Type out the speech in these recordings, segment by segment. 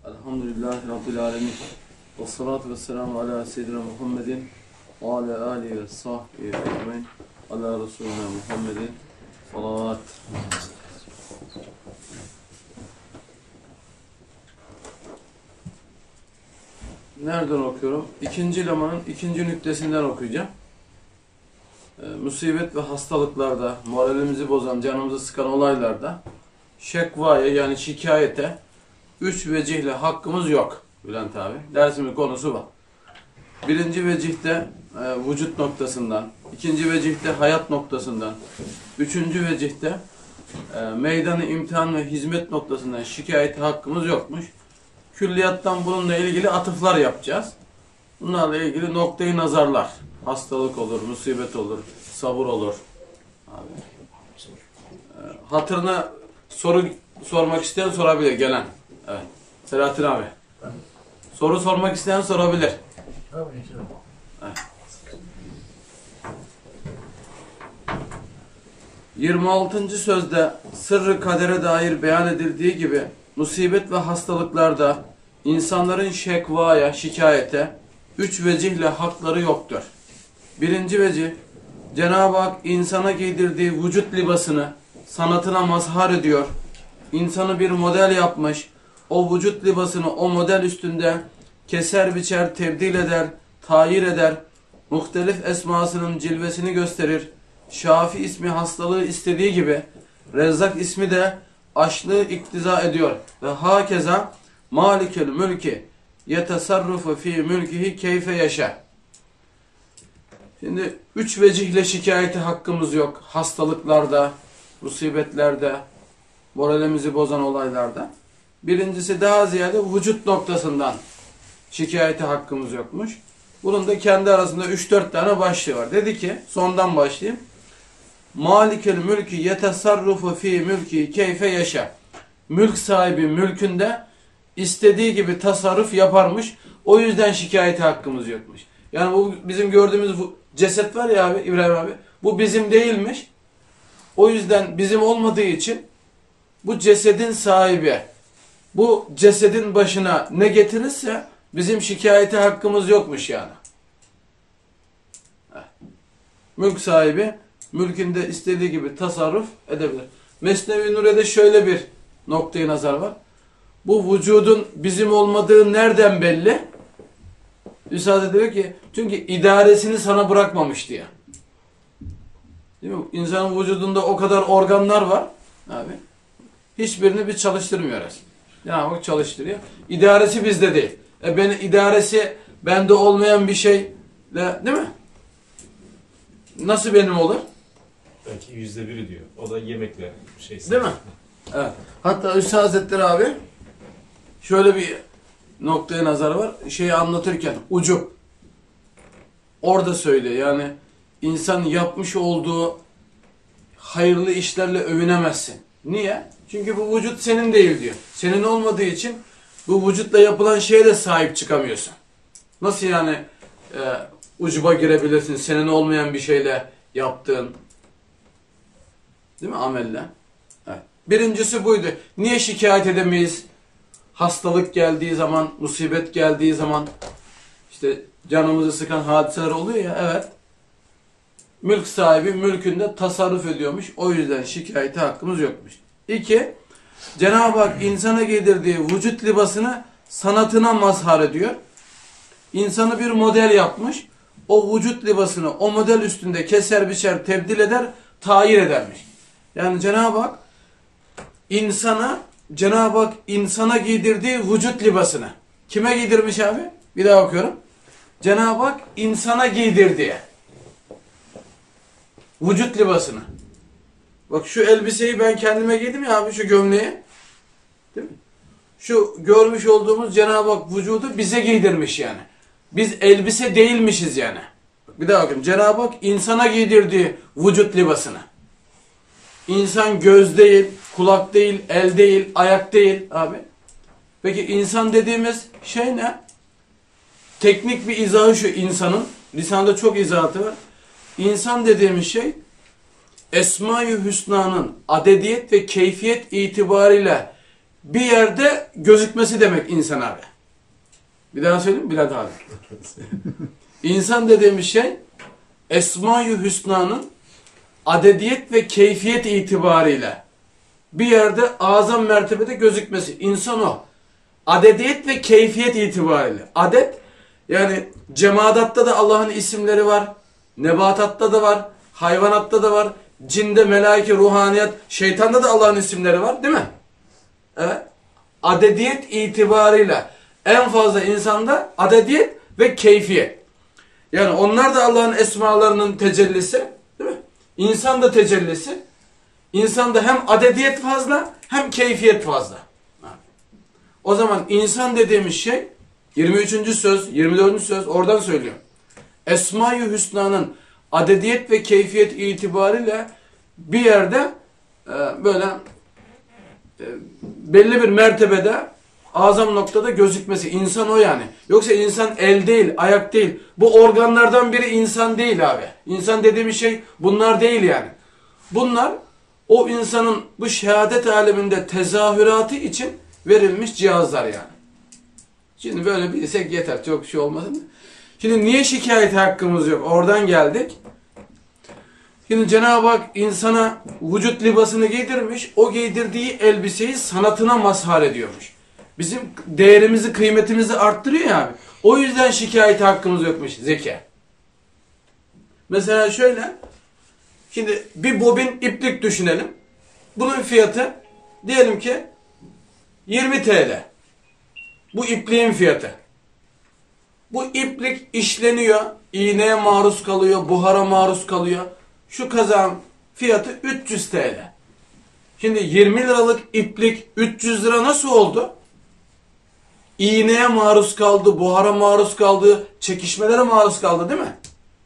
Elhamdülillahi Rabbil alemin. Ve salatu ve selamu ala seyyidina Muhammedin ve ala alihi ve sahbihi ecmaîn. Ala Resulina Muhammedin salavat. Nereden okuyorum? İkinci lemanın ikinci nüktesinden okuyacağım. Musibet ve hastalıklarda, moralimizi bozan, canımızı sıkan olaylarda şekvaya yani şikayete üç vecihle hakkımız yok Bülent abi. Dersimin konusu var. Birinci vecihte vücut noktasından, ikinci vecihte hayat noktasından, üçüncü vecihte meydanı imtihan ve hizmet noktasından şikayete hakkımız yokmuş. Külliyattan bununla ilgili atıflar yapacağız. Bunlarla ilgili noktayı nazarlar. Hastalık olur, musibet olur, sabır olur. Abi. Hatırına soru sormak isteyen sorabilir gelen. Evet. Selahattin abi. Soru sormak isteyen sorabilir. Evet. 26. sözde sırrı kadere dair beyan edildiği gibi musibet ve hastalıklarda insanların şekvaya, şikayete üç vecihle hakları yoktur. Birinci vecih, Cenab-ı Hak insana giydirdiği vücut libasını sanatına mazhar ediyor. İnsanı bir model yapmış. O vücut libasını o model üstünde keser biçer, tebdil eder, tayir eder. Muhtelif esmasının cilvesini gösterir. Şafi ismi hastalığı istediği gibi Rezzak ismi de açlığı iktiza ediyor. Ve hakeza Malikel mülki yetesarrufu fi mülkihi keyfe yaşa. Şimdi üç vecihle şikayete hakkımız yok. Hastalıklarda, musibetlerde, moralimizi bozan olaylarda. Birincisi daha ziyade vücut noktasından şikayete hakkımız yokmuş. Bunun da kendi arasında 3-4 tane başlığı var. Dedi ki, sondan başlayayım. Malikel mülki yetesarrufu fi mülki keyfe yaşa. Mülk sahibi mülkünde istediği gibi tasarruf yaparmış. O yüzden şikayete hakkımız yokmuş. Yani bu bizim gördüğümüz ceset var ya abi, İbrahim abi. Bu bizim değilmiş. O yüzden bizim olmadığı için bu cesedin sahibi bu cesedin başına ne getirirse bizim şikayete hakkımız yokmuş yani. Mülk sahibi mülkünde istediği gibi tasarruf edebilir. Mesnevi Nuri'de şöyle bir noktayı nazar var. Bu vücudun bizim olmadığı nereden belli? Üstad diyor ki çünkü idaresini sana bırakmamış diye. Değil mi? İnsanın vücudunda o kadar organlar var abi. Hiçbirini biz çalıştırmıyoruz. Yani bak çalıştırıyor. İdaresi bizde değil. İdaresi bende olmayan bir şeyle değil mi? Nasıl benim olur? Belki %1'i diyor. O da yemekle değil mi? Evet. Hatta Üstad Hazretleri abi şöyle bir noktaya nazar var. Şeyi anlatırken ucu orada söylüyor. Yani insan yapmış olduğu hayırlı işlerle övünemezsin. Niye? Çünkü bu vücut senin değil diyor. Senin olmadığı için bu vücutla yapılan şeye de sahip çıkamıyorsun. Nasıl yani ucuba girebilirsin senin olmayan bir şeyle yaptığın değil mi amelle? Evet. Birincisi buydu. Niye şikayet edemeyiz? Hastalık geldiği zaman, musibet geldiği zaman işte canımızı sıkan hadiseler oluyor ya evet. Mülk sahibi mülkünde tasarruf ediyormuş. O yüzden şikayete hakkımız yokmuş. 2. Cenab-ı Hak insana giydirdiği vücut libasını sanatına mazhar ediyor. İnsanı bir model yapmış. O vücut libasını o model üstünde keser biçer tebdil eder, tayir edermiş. Yani Cenab-ı Hak insana giydirdiği vücut libasını. Kime giydirmiş abi? Bir daha okuyorum. Cenab-ı Hak insana giydirdiği vücut libasını. Bak şu elbiseyi ben kendime giydim ya abi şu gömleği. Değil mi? Şu görmüş olduğumuz Cenab-ı Hak vücudu bize giydirmiş yani. Biz elbise değilmişiz yani. Bir daha bakın. Cenab-ı Hak insana giydirdiği vücut libasını. İnsan göz değil, kulak değil, el değil, ayak değil abi. Peki insan dediğimiz şey ne? Teknik bir izahı şu insanın. Lisanda çok izahatı var. İnsan dediğimiz şey Esma-i Hüsna'nın adediyet ve keyfiyet itibariyle bir yerde gözükmesi demek insan abi. Bir daha söyleyeyim mi Bülent abi? İnsan dediğimiz şey Esma-i Hüsna'nın adediyet ve keyfiyet itibariyle bir yerde azam mertebede gözükmesi. İnsan o. Adediyet ve keyfiyet itibariyle. Adet yani cemadatta da Allah'ın isimleri var. Nebatatta da var. Hayvanatta da var. Cinde, melaike, ruhaniyat, şeytanda da Allah'ın isimleri var. Değil mi? Evet. Adediyet itibariyle en fazla insanda adediyet ve keyfiyet. Yani onlar da Allah'ın esmalarının tecellisi. Değil mi? İnsan da tecellisi. İnsanda hem adediyet fazla hem keyfiyet fazla. O zaman insan dediğimiz şey 23. söz, 24. söz oradan söylüyor. Esma-i Hüsna'nın adediyet ve keyfiyet itibariyle bir yerde böyle belli bir mertebede azam noktada gözükmesi. İnsan o yani. Yoksa insan el değil, ayak değil. Bu organlardan biri insan değil abi. İnsan dediğimiz şey bunlar değil yani. Bunlar o insanın bu şehadet aleminde tezahüratı için verilmiş cihazlar yani. Şimdi böyle bilsek yeter. Çok şey olmasın. Şimdi niye şikayet hakkımız yok? Oradan geldik. Şimdi Cenab-ı Hak insana vücut libasını giydirmiş. O giydirdiği elbiseyi sanatına mazhar ediyormuş. Bizim değerimizi, kıymetimizi arttırıyor ya abi. O yüzden şikayet hakkımız yokmuş Zeki. Mesela şöyle. Şimdi bir bobin iplik düşünelim. Bunun fiyatı diyelim ki 20 TL. Bu ipliğin fiyatı. Bu iplik işleniyor, iğneye maruz kalıyor, buhara maruz kalıyor. Şu kazağın fiyatı 300 TL. Şimdi 20 liralık iplik 300 lira nasıl oldu? İğneye maruz kaldı, buhara maruz kaldı, çekişmelere maruz kaldı değil mi?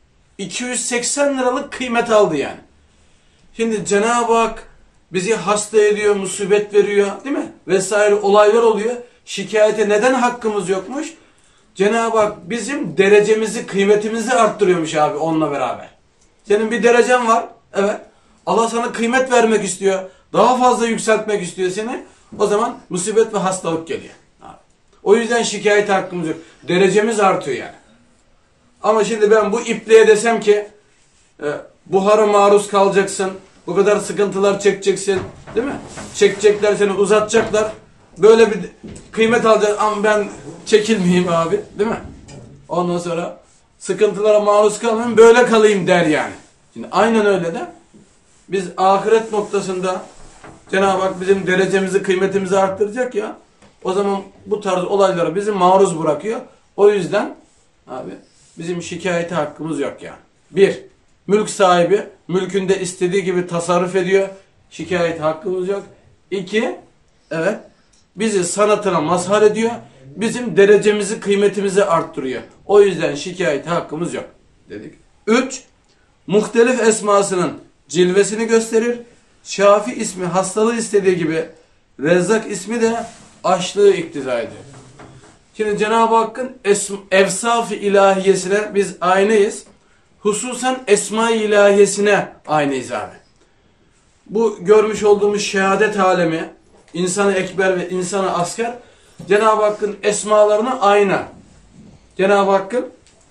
280 liralık kıymet aldı yani. Şimdi Cenab-ı Hak bizi hasta ediyor, musibet veriyor değil mi? Vesaire olaylar oluyor. Şikayete neden hakkımız yokmuş? Cenab-ı Hak bizim derecemizi, kıymetimizi arttırıyormuş abi onunla beraber. Senin bir derecen var. Evet. Allah sana kıymet vermek istiyor. Daha fazla yükseltmek istiyor seni. O zaman musibet ve hastalık geliyor. Abi. O yüzden şikayete hakkımız yok. Derecemiz artıyor yani. Ama şimdi ben bu ipliğe desem ki buhara maruz kalacaksın. Bu kadar sıkıntılar çekeceksin. Değil mi? Çekecekler seni, uzatacaklar. Böyle bir kıymet alacaksın. Ama ben çekilmeyeyim abi. Değil mi? Ondan sonra sıkıntılara maruz kalmayayım. Böyle kalayım der yani. Şimdi aynen öyle de biz ahiret noktasında Cenab-ı Hak bizim derecemizi, kıymetimizi arttıracak ya. O zaman bu tarz olaylara bizi maruz bırakıyor. O yüzden abi bizim şikayete hakkımız yok yani. Bir, mülk sahibi mülkünde istediği gibi tasarruf ediyor. Şikayet hakkımız yok. İki, evet, bizi sanatına mazhar ediyor. Bizim derecemizi, kıymetimizi arttırıyor. O yüzden şikayet hakkımız yok dedik. Üç, muhtelif esmasının cilvesini gösterir. Şafi ismi hastalığı istediği gibi Rezzak ismi de açlığı iktiza ediyor. Şimdi Cenab-ı Hakk'ın evsaf-ı ilahiyesine biz aynıyız. Hususan esma-i ilahiyesine aynıyız abi. Bu görmüş olduğumuz şehadet alemi, insanı ekber ve insanı asker, Cenab-ı Hakk'ın esmalarına ayna. Cenab-ı Hakk'ın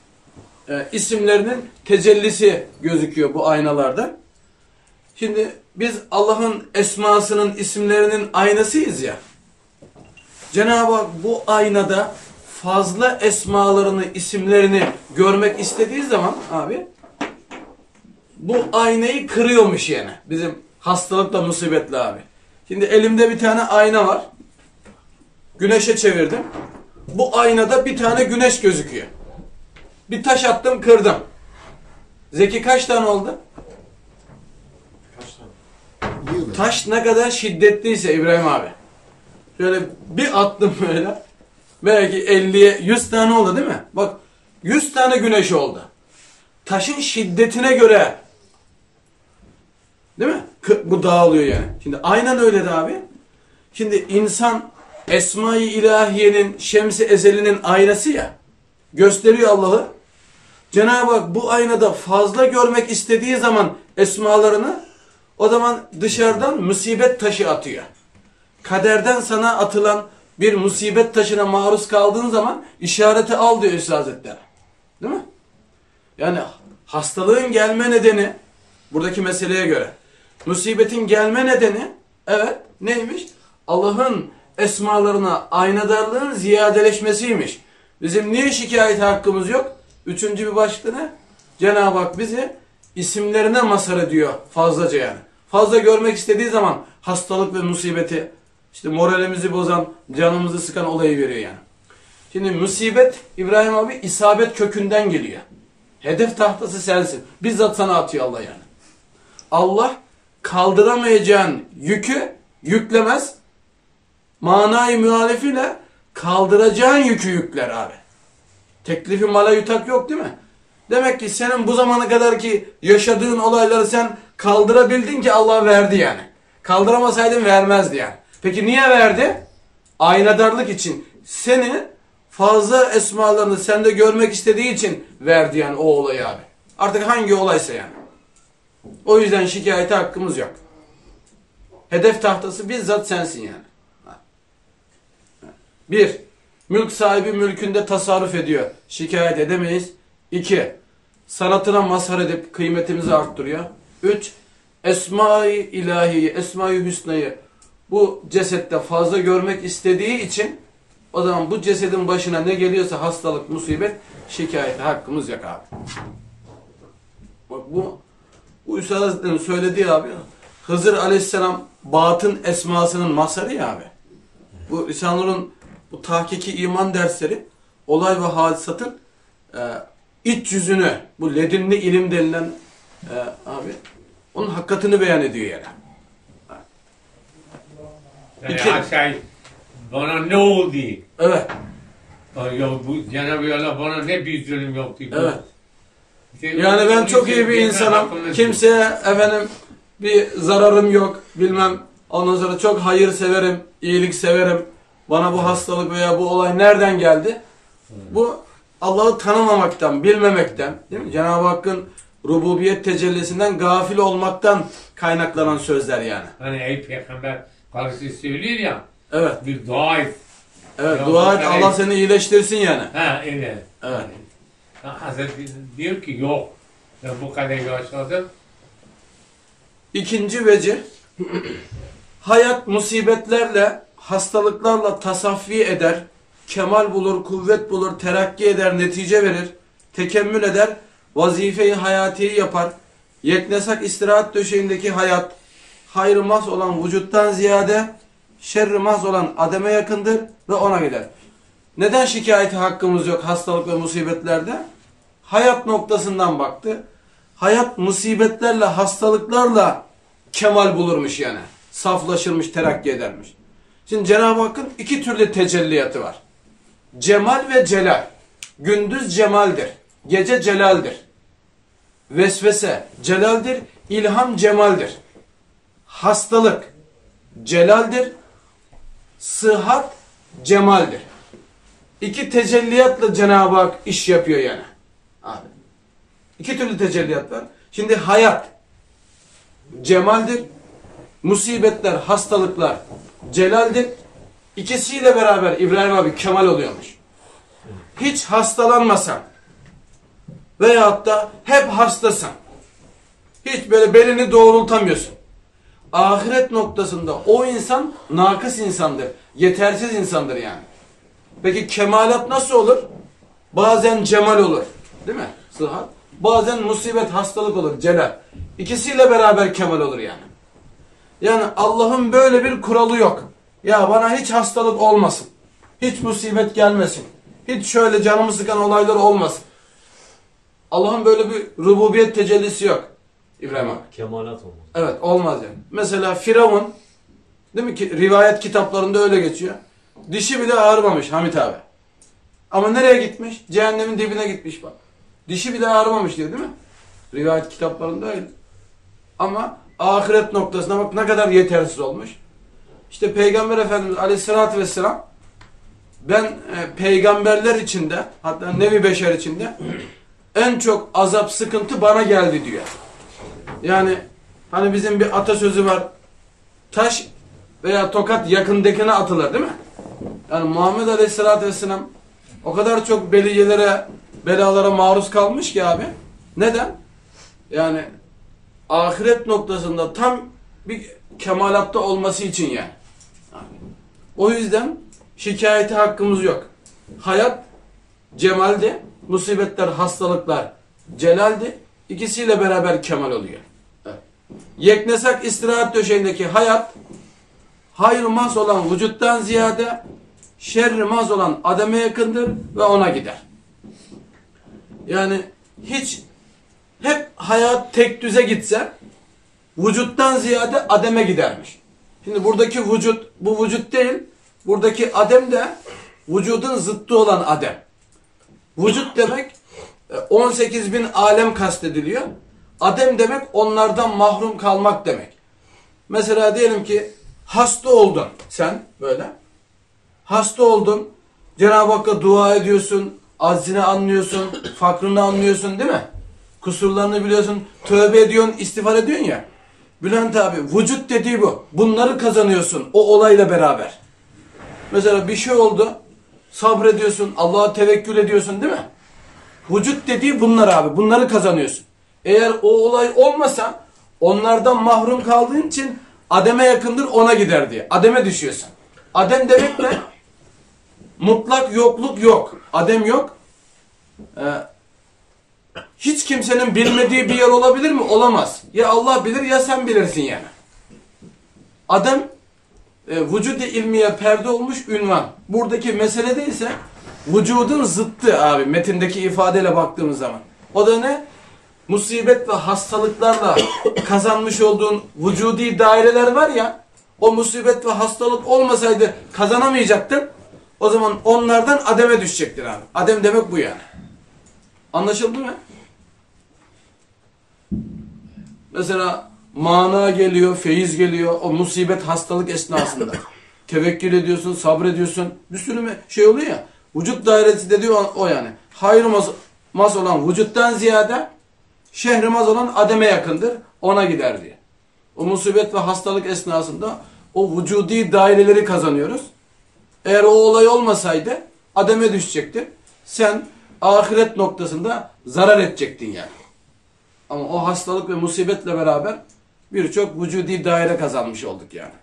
isimlerinin tecellisi gözüküyor bu aynalarda. Şimdi biz Allah'ın esmasının, isimlerinin aynasıyız ya. Cenab-ı Hak bu aynada fazla esmalarını, isimlerini görmek istediği zaman abi bu aynayı kırıyormuş yani. Bizim hastalıkla, musibetle abi. Şimdi elimde bir tane ayna var. Güneşe çevirdim. Bu aynada bir tane güneş gözüküyor. Bir taş attım, kırdım. Zeki kaç tane oldu? Kaç tane? Taş ne kadar şiddetliyse İbrahim abi. Şöyle bir attım böyle. Belki 50'ye 100 tane oldu değil mi? Bak 100 tane güneş oldu. Taşın şiddetine göre değil mi? Bu dağılıyor yani. Şimdi aynen öyle de abi. Şimdi insan Esma-i İlahiye'nin, Şems-i Ezel'inin aynası ya. Gösteriyor Allah'ı. Cenab-ı Hak bu aynada fazla görmek istediği zaman esmalarını, o zaman dışarıdan musibet taşı atıyor. kaderden sana atılan bir musibet taşına maruz kaldığın zaman işareti al diyor Üstad Hazretleri. Değil mi? Yani hastalığın gelme nedeni, buradaki meseleye göre, musibetin gelme nedeni, evet neymiş? Allah'ın esmalarına aynadarlığın ziyadeleşmesiymiş. Bizim niye şikayet hakkımız yok? Üçüncü bir başlığı ne? Cenab-ı Hak bizi isimlerine mazhar ediyor fazlaca yani. Fazla görmek istediği zaman hastalık ve musibeti, işte moralimizi bozan, canımızı sıkan olayı veriyor yani. Şimdi musibet, İbrahim abi, isabet kökünden geliyor. Hedef tahtası sensin. Bizzat sana atıyor Allah yani. Allah kaldıramayacağın yükü yüklemez. Manayı muhalifiyle kaldıracağın yükü yükler abi. Teklifi mala yutak yok değil mi? Demek ki senin bu zamana kadar ki yaşadığın olayları sen kaldırabildin ki Allah verdi yani. Kaldıramasaydın vermezdi yani. Peki niye verdi? Aynadarlık için. Seni fazla esmalarını sende görmek istediği için verdi yani o olayı abi. Artık hangi olaysa yani. O yüzden şikayete hakkımız yok. Hedef tahtası bizzat sensin yani. Bir, mülk sahibi mülkünde tasarruf ediyor. Şikayet edemeyiz. İki, sanatına mazhar edip kıymetimizi arttırıyor. Üç, Esma-i ilahiyi, Esma-i hüsnayı bu cesette fazla görmek istediği için o zaman bu cesedin başına ne geliyorsa hastalık, musibet, şikayete hakkımız yok abi. Bak bu Üstad Hazretleri'nin söylediği abi, Hızır Aleyhisselam batın esmasının mazharı ya abi. Bu İhsan-ı bu tahkiki iman dersleri olay ve hadisatın iç yüzünü, bu ledinli ilim denilen abi onun hakikatini beyan ediyor yani. Yani aşağı bana ne oldu? Evet. Ya bu Cenab-ı Allah bana ne bir zulüm yaptı. Evet. İşte Yani ben çok iyi bir insanım. Kimseye efendim bir zararım yok. Bilmem. Ondan sonra çok hayır severim, iyilik severim. Bana bu hastalık veya bu olay nereden geldi? Bu Allah'ı tanımamaktan, bilmemekten, değil mi? Cenab-ı Hakk'ın rububiyet tecellisinden gafil olmaktan kaynaklanan sözler yani. Hani ey peygamber karısı söylüyor ya. Evet. Bir dua et. Evet, Ya dua et bu Allah seni iyileştirsin yani. Ha öyle. Evet. Hazreti diyor ki yok. Ben bu kadar yaşadım. İkinci vecih, hayat musibetlerle, hastalıklarla tasaffi eder, kemal bulur, kuvvet bulur, terakki eder, netice verir, tekemmül eder, vazife-i hayatiyi yapar. Yeknesak istirahat döşeğindeki hayat, hayrı mahz olan vücuttan ziyade, şerri mahz olan ademe yakındır ve ona gider. Neden şikayete hakkımız yok hastalık ve musibetlerde? Hayat noktasından baktı. Hayat musibetlerle, hastalıklarla kemal bulurmuş yani. Saflaşırmış, terakki edermiş. Şimdi Cenab-ı Hakk'ın iki türlü tecelliyatı var. Cemal ve celal. Gündüz cemaldir. Gece celaldir. Vesvese celaldir. İlham cemaldir. Hastalık celaldir. Sıhhat cemaldir. İki tecelliyatla Cenab-ı Hak iş yapıyor yani. Abi. İki türlü tecelliyat var. Şimdi hayat cemaldir. Musibetler, hastalıklar celaldir. İkisiyle beraber İbrahim abi kemal oluyormuş. Hiç hastalanmasan veyahut da hep hastasın. Hiç böyle belini doğrultamıyorsun. Ahiret noktasında o insan nakıs insandır. Yetersiz insandır yani. Peki kemalat nasıl olur? Bazen cemal olur. Değil mi? Sıhhat. Bazen musibet, hastalık olur. Celal. İkisiyle beraber kemal olur yani. Yani Allah'ın böyle bir kuralı yok. Ya bana hiç hastalık olmasın. Hiç musibet gelmesin. Hiç şöyle canımı sıkan olaylar olmasın. Allah'ın böyle bir rububiyet tecellisi yok. İbrahim abi. Kemalat olmaz. Evet, olmaz yani. Mesela Firavun, değil mi ki rivayet kitaplarında öyle geçiyor. Dişi bile ağrımamış Hamit abi. Ama nereye gitmiş? Cehennemin dibine gitmiş bak. Dişi bile ağrımamış diyor değil mi? Rivayet kitaplarında öyle. Ama ahiret noktasına bak ne kadar yetersiz olmuş. İşte Peygamber Efendimiz Aleyhisselatü Vesselam ben peygamberler içinde hatta nevi beşer içinde en çok azap sıkıntı bana geldi diyor. Yani hani bizim bir atasözü var. Taş veya tokat yakındakine atılır değil mi? Yani Muhammed Aleyhisselatü Vesselam o kadar çok beliyelere, belalara maruz kalmış ki abi. Neden? Yani ahiret noktasında tam bir kemalatta olması için yani. O yüzden şikayete hakkımız yok. Hayat cemaldi, musibetler, hastalıklar celaldi. İkisiyle beraber kemal oluyor. Evet. Yeknesak istirahat döşeğindeki hayat, hayır maz olan vücuttan ziyade şerri maz olan ademe yakındır ve ona gider. Yani hep hayat tek düze gitse vücuttan ziyade ademe gidermiş. Şimdi buradaki vücut bu vücut değil, buradaki adem de vücudun zıttı olan adem. Vücut demek 18 bin alem kastediliyor. Adem demek onlardan mahrum kalmak demek. Mesela diyelim ki hasta oldun sen böyle. Hasta oldun. Cenab-ı Hakk'a dua ediyorsun. Aczini anlıyorsun. Fakrını anlıyorsun değil mi? Kusurlarını biliyorsun. Tövbe ediyorsun. İstiğfar ediyorsun ya. Bülent abi vücut dediği bu. Bunları kazanıyorsun o olayla beraber. Mesela bir şey oldu. Sabrediyorsun. Allah'a tevekkül ediyorsun değil mi? Vücut dediği bunlar abi. Bunları kazanıyorsun. Eğer o olay olmasa onlardan mahrum kaldığın için ademe yakındır ona gider diye. Ademe düşüyorsun. Adem demek ne? Mutlak yokluk yok. Adem yok. Hiç kimsenin bilmediği bir yer olabilir mi? Olamaz. Ya Allah bilir ya sen bilirsin yani. Adem vücud-i ilmiye perde olmuş ünvan. Buradaki meselede ise vücudun zıttı abi metindeki ifadeyle baktığımız zaman. O da ne? Musibet ve hastalıklarla kazanmış olduğun vücudi daireler var ya, o musibet ve hastalık olmasaydı kazanamayacaktın. O zaman onlardan ademe düşecektir abi. Adem demek bu yani. Anlaşıldı mı? Mesela mana geliyor, feyiz geliyor o musibet hastalık esnasında. Tevekkül ediyorsun, sabrediyorsun. Bir sürü şey oluyor ya. Vücut dairesi dediği o yani. Hayır maz olan vücuttan ziyade şehrimaz olan ademe yakındır. Ona gider diye. O musibet ve hastalık esnasında o vücudi daireleri kazanıyoruz. Eğer o olay olmasaydı ademe düşecekti. Sen ahiret noktasında zarar edecektin yani. Ama o hastalık ve musibetle beraber birçok vücudi daire kazanmış olduk yani.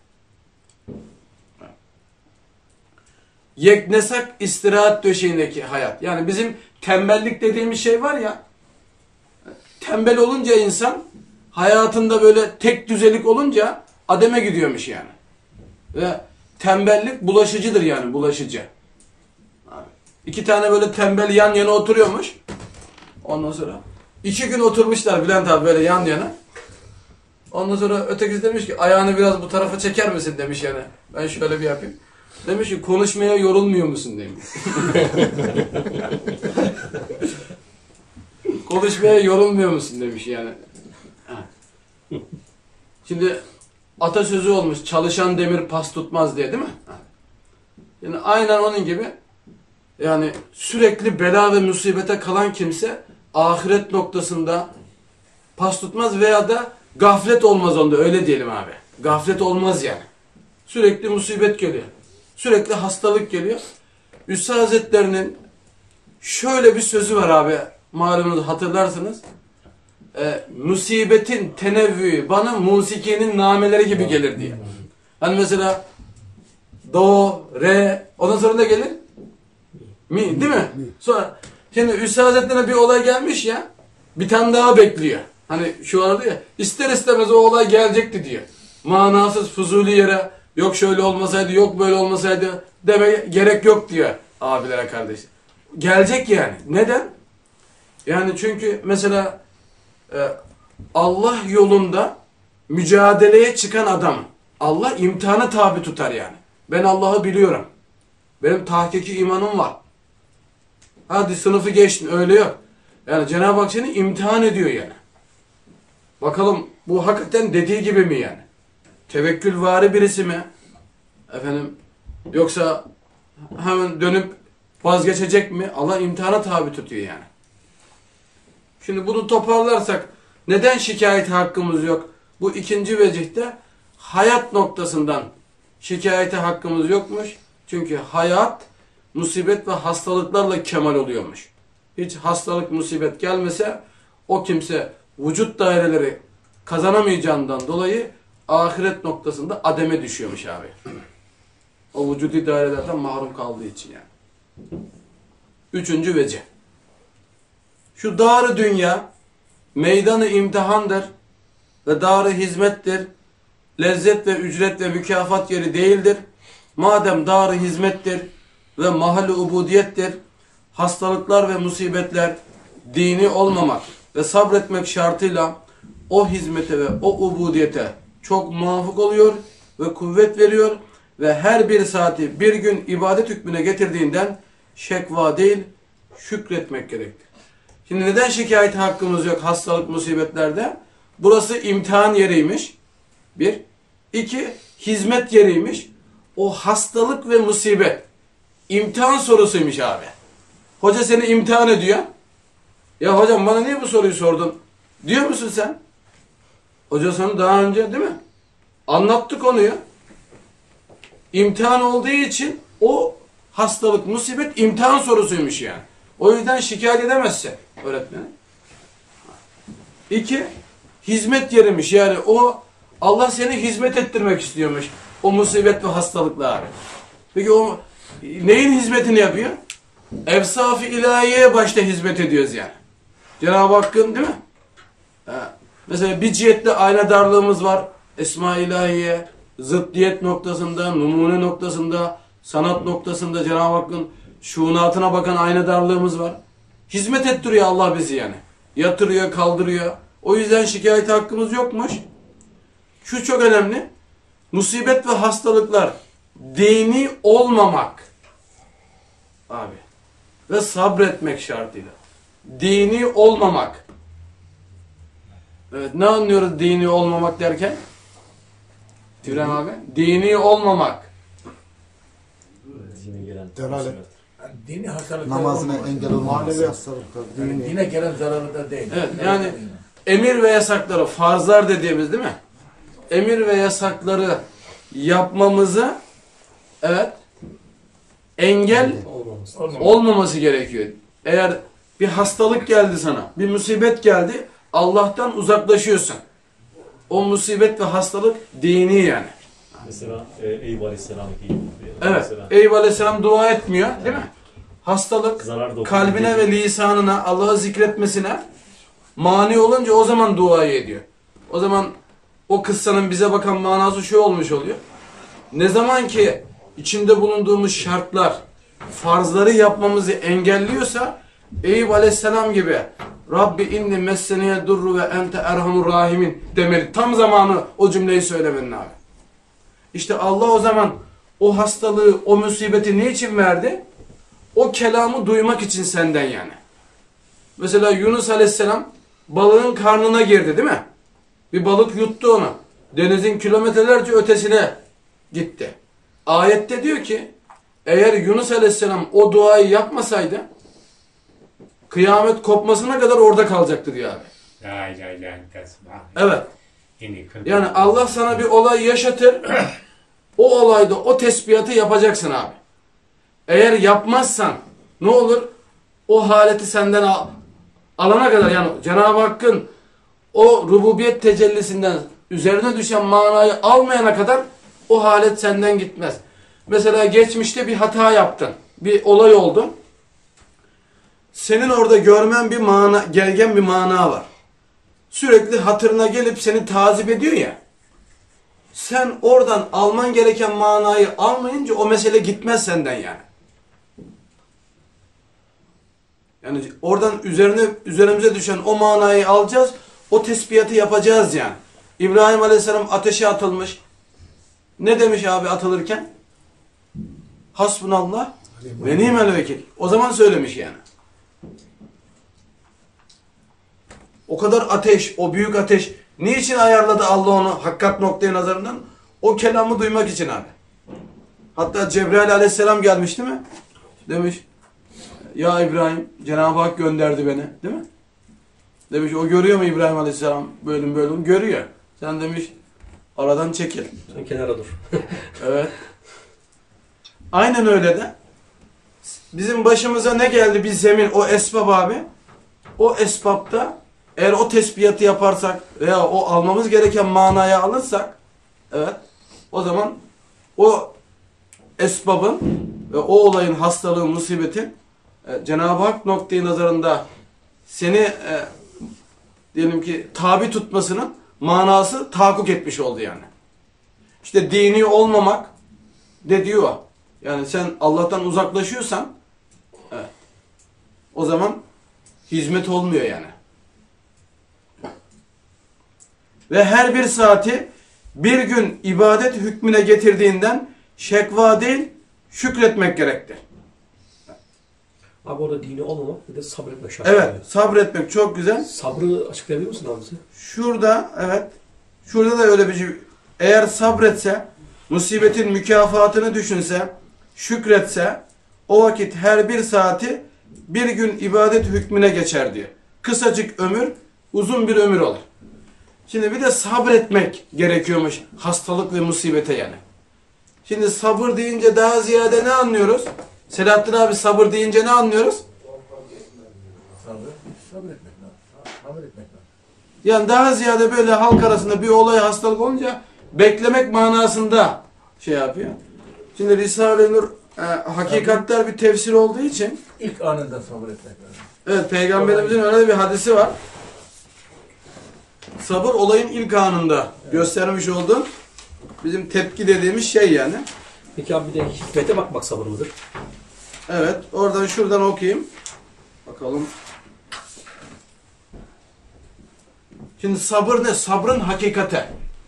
Yeknesak istirahat döşeğindeki hayat. Yani bizim tembellik dediğimiz şey var ya. Tembel olunca insan hayatında böyle tek düzelik olunca ademe gidiyormuş yani. Ve tembellik bulaşıcıdır yani bulaşıcı. İki tane böyle tembel yan yana oturuyormuş. Ondan sonra 2 gün oturmuşlar Bülent abi böyle yan yana. Ondan sonra ötekisi demiş ki ayağını biraz bu tarafa çeker misin demiş yani. Ben şöyle bir yapayım. Demiş ki konuşmaya yorulmuyor musun demiş. Konuşmaya yorulmuyor musun demiş yani. Şimdi atasözü olmuş çalışan demir pas tutmaz diye değil mi? Yani aynen onun gibi yani sürekli bela ve musibete kalan kimse ahiret noktasında pas tutmaz veya da gaflet olmaz onda öyle diyelim abi. Gaflet olmaz yani. Sürekli musibet geliyor. Sürekli hastalık geliyor. Üstad Hazretleri'nin şöyle bir sözü var abi. Malumunuz hatırlarsınız. Musibetin tenevvü bana musikinin nameleri gibi gelir diye. Hani mesela do, re ondan sonra ne gelir? Mi değil mi? Sonra şimdi Üstad Hazretleri'ne bir olay gelmiş ya bir tane daha bekliyor. Hani şu an diyor ya ister istemez o olay gelecekti diyor. Manasız fuzuli yere yok şöyle olmasaydı yok böyle olmasaydı demeye gerek yok diyor abilere kardeşler. Gelecek yani. Neden? Yani çünkü mesela Allah yolunda mücadeleye çıkan adam Allah imtihana tabi tutar yani. Ben Allah'ı biliyorum. Benim tahkiki imanım var. Hadi sınıfı geçtin öyle yok. Yani Cenab-ı Hak seni imtihan ediyor yani. Bakalım bu hakikaten dediği gibi mi yani? Tevekkülvari birisi mi? Efendim yoksa hemen dönüp vazgeçecek mi? Allah imtihana tabi tutuyor yani. Şimdi bunu toparlarsak neden şikayet hakkımız yok? Bu ikinci vecihte hayat noktasından şikayete hakkımız yokmuş. Çünkü hayat, musibet ve hastalıklarla kemal oluyormuş. Hiç hastalık, musibet gelmese o kimse vücut daireleri kazanamayacağından dolayı ahiret noktasında ademe düşüyormuş abi. O vücudi dairelerden mahrum kaldığı için yani. Üçüncü vecih. Şu dar-ı dünya meydanı imtihandır ve dar-ı hizmettir. Lezzet ve ücret ve mükafat yeri değildir. Madem dar-ı hizmettir ve mahal-i ubudiyettir, hastalıklar ve musibetler dini olmamak ve sabretmek şartıyla o hizmete ve o ubudiyete çok muvafık oluyor ve kuvvet veriyor ve her bir saati bir gün ibadet hükmüne getirdiğinden şekva değil, şükretmek gerektir. Şimdi neden şikayet hakkımız yok hastalık musibetlerde? Burası imtihan yeriymiş. Bir. İki, hizmet yeriymiş. O hastalık ve musibet imtihan sorusuymuş abi. Hoca seni imtihan ediyor. Ya hocam bana niye bu soruyu sordun? Diyor musun sen? Hoca sana daha önce değil mi? Anlattı konuyu. İmtihan olduğu için o hastalık, musibet imtihan sorusuymuş yani. O yüzden şikayet edemezsin öğretmeni. İki, hizmet yerimiş. Yani o Allah seni hizmet ettirmek istiyormuş. O musibet ve hastalıkla. Peki o neyin hizmetini yapıyor? Evsaf-ı ilahiyeye başta hizmet ediyoruz yani. Cenab-ı Hakk'ın değil mi? Mesela bir cihette aynadarlığımız var. Esma-i ilahiye, zıddiyet noktasında, numune noktasında, sanat noktasında Cenab-ı Hakk'ın şuunatına bakan aynadarlığımız var. Hizmet ettiriyor Allah bizi yani. Yatırıyor, kaldırıyor. O yüzden şikayet hakkımız yokmuş. Şu çok önemli. Musibet ve hastalıklar dini olmamak abi ve sabretmek şartıyla. Dini olmamak. Evet, ne anlıyoruz dini olmamak derken? İbrahim abi. Dini olmamak. Dine gelen Delalet. Yani dini hastalıklar Namazına olmaması. engel olmaması. Manevi Hastalıklar. yani dine gelen zararı da değil. Evet, yani emir ve yasakları, farzlar dediğimiz değil mi? Emir ve yasakları yapmamızı evet engel olmaması gerekiyor. Eğer bir hastalık geldi sana, bir musibet geldi, Allah'tan uzaklaşıyorsun. O musibet ve hastalık dini yani. Mesela Eyüp Aleyhisselam gibi. Evet. Mesela Eyüp Aleyhisselam dua etmiyor değil mi? Hastalık zarar da kalbine ve lisanına, Allah'ı zikretmesine mani olunca o zaman duayı ediyor. O zaman o kıssanın bize bakan manası şu olmuş oluyor. Ne zaman ki içinde bulunduğumuz şartlar farzları yapmamızı engelliyorsa Eyüp Aleyhisselam gibi Rabbi inni messeniye durru ve ente erhamur rahimin demeli. Tam zamanı o cümleyi söylemenin abi. İşte Allah o zaman o hastalığı, o musibeti niçin verdi? O kelamı duymak için senden yani. Mesela Yunus Aleyhisselam balığın karnına girdi değil mi? Bir balık yuttu onu. Denizin kilometrelerce ötesine gitti. Ayette diyor ki eğer Yunus Aleyhisselam o duayı yapmasaydı kıyamet kopmasına kadar orada kalacaktı diyor abi. La ilahe illa ente Evet. subhaneke. Yani Allah sana bir olay yaşatır. O olayda o tesbihatı yapacaksın abi. Eğer yapmazsan ne olur? O haleti senden alana kadar yani Cenab-ı Hakk'ın o rububiyet tecellisinden üzerine düşen manayı almayana kadar o halet senden gitmez. Mesela geçmişte bir hata yaptın. Bir olay oldu. Senin orada görmen bir mana, gelgen bir mana var. Sürekli hatırına gelip seni tazip ediyor ya. Sen oradan alman gereken manayı almayınca o mesele gitmez senden yani. Yani oradan üzerimize düşen o manayı alacağız, o tesbihatı yapacağız yani. İbrahim Aleyhisselam ateşe atılmış. Ne demiş abi atılırken? Hasbunallah ve ni'mel vekil. O zaman söylemiş yani. O kadar ateş, o büyük ateş. Niçin ayarladı Allah onu hakikat noktaya nazarından? O kelamı duymak için abi. Hatta Cebrail Aleyhisselam gelmiş değil mi? Demiş, ya İbrahim, Cenab-ı Hak gönderdi beni. Değil mi? Demiş, o görüyor mu İbrahim Aleyhisselam bölüm? Görüyor. Sen demiş, Aradan çekil. Sen kenara dur. Evet. Aynen öyle de. Bizim başımıza ne geldi bir zemin, o esbab abi. O esbapta eğer o tespiyatı yaparsak veya o almamız gereken manaya alırsak, evet, o zaman o esbabın ve o olayın, hastalığın, musibetin Cenab-ı Hak noktayı nazarında seni diyelim ki tabi tutmasının manası tahakkuk etmiş oldu yani. İşte dini olmamak dediği o. Yani sen Allah'tan uzaklaşıyorsan, evet, o zaman hizmet olmuyor yani. Ve her bir saati bir gün ibadet hükmüne getirdiğinden şekva değil, şükretmek gerektir. Abi orada dini olmamak bir de sabretmek şart. Evet, sabretmek çok güzel. Sabrı açıklayabilir misin abisi? Şurada, evet, şurada da öyle bir şey. Eğer sabretse, musibetin mükafatını düşünse, şükretse, o vakit her bir saati bir gün ibadet hükmüne geçer diyor. Kısacık ömür, uzun bir ömür olur. Şimdi bir de sabretmek gerekiyormuş hastalık ve musibete yani. Şimdi sabır deyince daha ziyade ne anlıyoruz? Selahattin abi, sabır deyince ne anlıyoruz? Sabretmek lazım. Sabretmek lazım. Yani daha ziyade böyle halk arasında bir olay, hastalık olunca beklemek manasında şey yapıyor. Şimdi Risale-i Nur hakikatler bir tefsir olduğu için, İlk anında sabretmek lazım. evet, Peygamberimizin öyle bir hadisi var. Sabır olayın ilk anında göstermiş olduğu bizim tepki dediğimiz şey yani. Peki abi bir de hikmete bakmak sabır mıdır? Evet, oradan şuradan okuyayım. Bakalım. Şimdi sabır ne? Sabrın hakikati.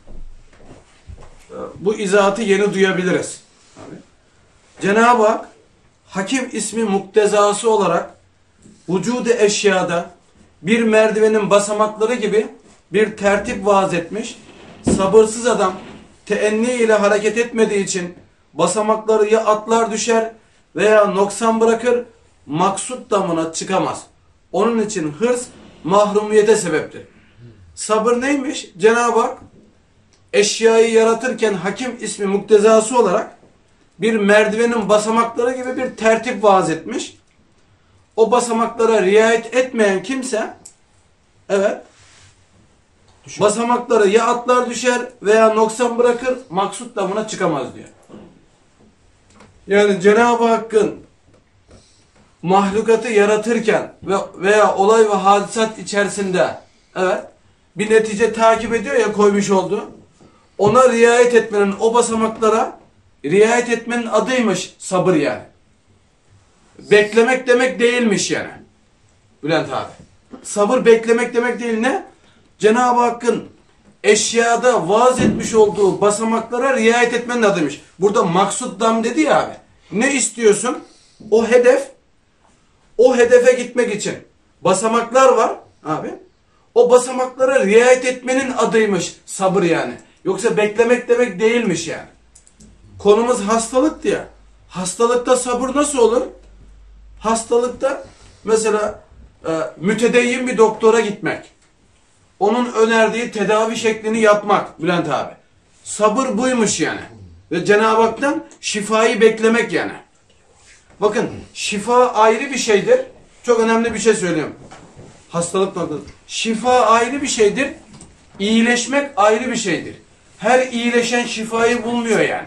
Bu izahatı yeni duyabiliriz. Abi. Cenab-ı Hak Hakim ismi muktezası olarak vücudu eşyada bir merdivenin basamakları gibi bir tertip vaaz etmiş. Sabırsız adam teenni ile hareket etmediği için basamakları ya atlar düşer veya noksan bırakır, maksut damına çıkamaz. Onun için hırs mahrumiyete sebeptir. Sabır neymiş? Cenab-ı Hak eşyayı yaratırken Hakim ismi muktezası olarak bir merdivenin basamakları gibi bir tertip vaaz etmiş. O basamaklara riayet etmeyen kimse, evet, basamakları ya atlar düşer veya noksan bırakır, maksut damına çıkamaz diyor. Yani Cenab-ı Hakk'ın mahlukatı yaratırken veya olay ve hadisat içerisinde, evet, bir netice takip ediyor ya, koymuş oldu. Ona riayet etmenin, o basamaklara riayet etmenin adıymış sabır yani. Beklemek demek değilmiş yani. Bülent abi. Sabır beklemek demek değil, ne? Cenab-ı Hakk'ın eşyada vaaz etmiş olduğu basamaklara riayet etmenin adıymış. Burada maksut dam dedi ya abi. Ne istiyorsun? O hedef, o hedefe gitmek için basamaklar var abi. O basamaklara riayet etmenin adıymış sabır yani. Yoksa beklemek demek değilmiş yani. Konumuz hastalık diye. Hastalıkta sabır nasıl olur? Hastalıkta mesela mütedeyyin bir doktora gitmek. Onun önerdiği tedavi şeklini yapmak Bülent abi. Sabır buymuş yani. Ve Cenab-ı Hak'tan şifayı beklemek yani. Bakın, şifa ayrı bir şeydir. Çok önemli bir şey söylüyorum. Hastalık noktası. Şifa ayrı bir şeydir. İyileşmek ayrı bir şeydir. Her iyileşen şifayı bulmuyor yani.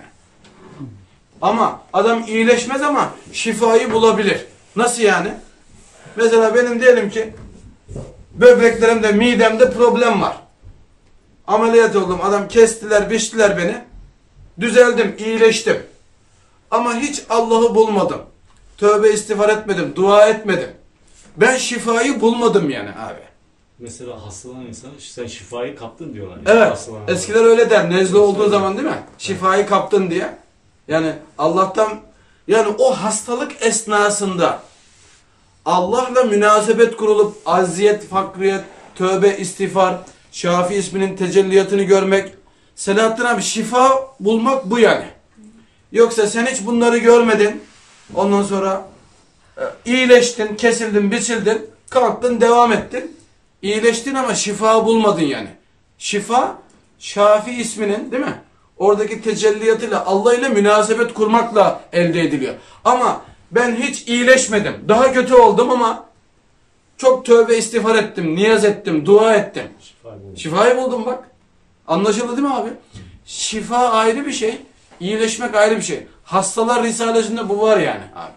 Ama adam iyileşmez ama şifayı bulabilir. Nasıl yani? Mesela benim diyelim ki böbreklerimde, midemde problem var. Ameliyat oldum. Adam kestiler, biçtiler beni. Düzeldim, iyileştim. Ama hiç Allah'ı bulmadım. Tövbe istiğfar etmedim, dua etmedim. Ben şifayı bulmadım yani abi. Mesela hastalanan insan sen şifayı kaptın diyorlar. Yani. Evet. Eskiler öyle der. Nezle olduğu zaman değil mi? Şifayı kaptın diye. Yani Allah'tan, yani o hastalık esnasında Allah'la münasebet kurulup acziyet, fakriyet, tövbe, istiğfar, Şafi isminin tecelliyatını görmek. Selahattin abi, şifa bulmak bu yani. Yoksa sen hiç bunları görmedin. Ondan sonra iyileştin, kesildin, biçildin, kalktın, devam ettin. İyileştin ama şifa bulmadın yani. Şifa Şafi isminin değil mi? Oradaki tecelliyatıyla Allah ile münasebet kurmakla elde ediliyor. Ama ben hiç iyileşmedim. Daha kötü oldum ama çok tövbe istiğfar ettim, niyaz ettim, dua ettim. Şifayı buldum bak. Anlaşıldı değil mi abi? Şifa ayrı bir şey, iyileşmek ayrı bir şey. Hastalar Risalesi'nde bu var yani abi.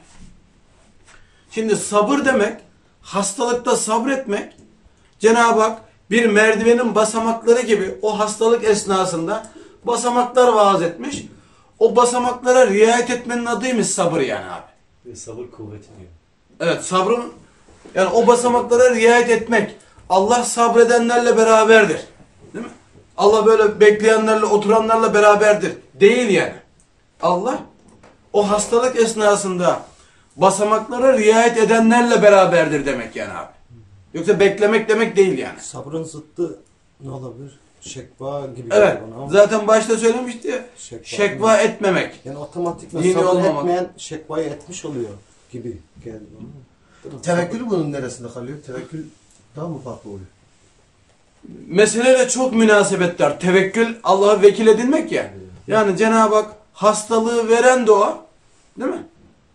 Şimdi sabır demek, hastalıkta sabretmek, Cenab-ı Hak bir merdivenin basamakları gibi o hastalık esnasında basamaklar vaaz etmiş. O basamaklara riayet etmenin adıymış sabır yani abi. Ve sabır kuvveti diyor. Evet, sabrın yani o basamaklara riayet etmek. Allah sabredenlerle beraberdir. Değil mi? Allah böyle bekleyenlerle, oturanlarla beraberdir. Değil yani. Allah o hastalık esnasında basamaklara riayet edenlerle beraberdir demek yani abi. Yoksa beklemek demek değil yani. Sabrın zıttı ne olabilir? Şekva gibi. Evet. geliyor bana ama Zaten başta söylemişti ya. şekva etmemek. Yani otomatikman Dini sabır olmamak. etmeyen şekvayı etmiş oluyor gibi geldi bana. Tevekkül bunun neresinde kalıyor? Tevekkül daha mı farklı oluyor? Meseleyle çok münasebetler. Tevekkül Allah'a vekil edilmek ya. Yani Cenab-ı Hak hastalığı veren de o. Değil mi?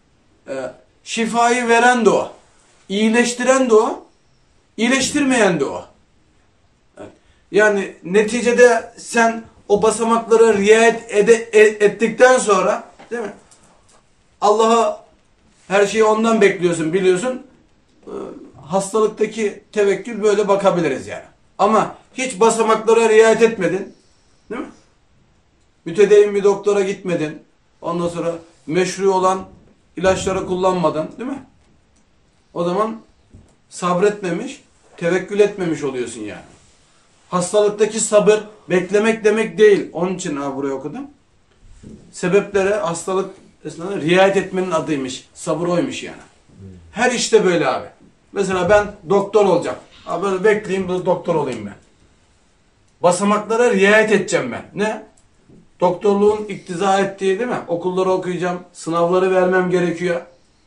Şifayı veren de o. İyileştiren de o. İyileştirmeyen de o. Evet. Yani neticede sen o basamaklara riayet ettikten sonra değil mi? Allah'a her şeyi ondan bekliyorsun, biliyorsun. Hastalıktaki tevekkül böyle bakabiliriz yani. Ama hiç basamaklara riayet etmedin. Değil mi? Mütedeyyin bir doktora gitmedin. Ondan sonra meşru olan ilaçları kullanmadın. Değil mi? O zaman sabretmemiş, tevekkül etmemiş oluyorsun yani. Hastalıktaki sabır beklemek demek değil. Onun için buraya okudum. Sebeplere hastalık esnasında riayet etmenin adıymış. Sabır oymuş yani. Her işte böyle abi. Mesela ben doktor olacağım. Böyle bekleyeyim, böyle doktor olayım ben. Basamaklara riayet edeceğim ben. Ne? Doktorluğun iktiza ettiği değil mi? Okulları okuyacağım, sınavları vermem gerekiyor.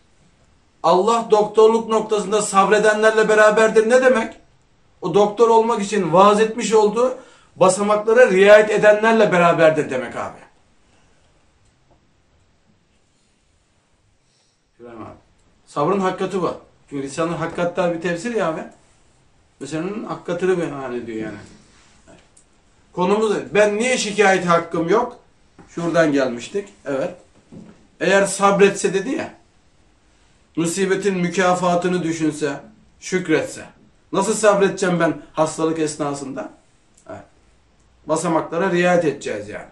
Allah doktorluk noktasında sabredenlerle beraberdir ne demek? O doktor olmak için vaaz etmiş olduğu basamaklara riayet edenlerle beraberdir demek abi. İbrahim abi. Sabrın hakikati var. Çünkü lisanın hakikatler bir tefsir ya abi. Meselenin hakikatini beyan ediyor yani. Konumuz ben niye şikayet hakkım yok? Şuradan gelmiştik. Evet. Eğer sabretse dedi ya. Musibetin mükafatını düşünse, şükretse. Nasıl sabredeceğim ben hastalık esnasında? Evet. Basamaklara riayet edeceğiz yani.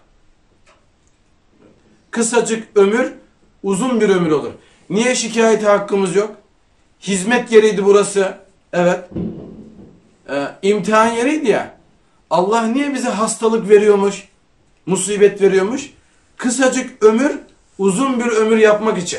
Kısacık ömür, uzun bir ömür olur. Niye şikayete hakkımız yok? Hizmet yeriydi burası. Evet. İmtihan yeriydi ya. Allah niye bize hastalık veriyormuş? Musibet veriyormuş? Kısacık ömür, uzun bir ömür yapmak için.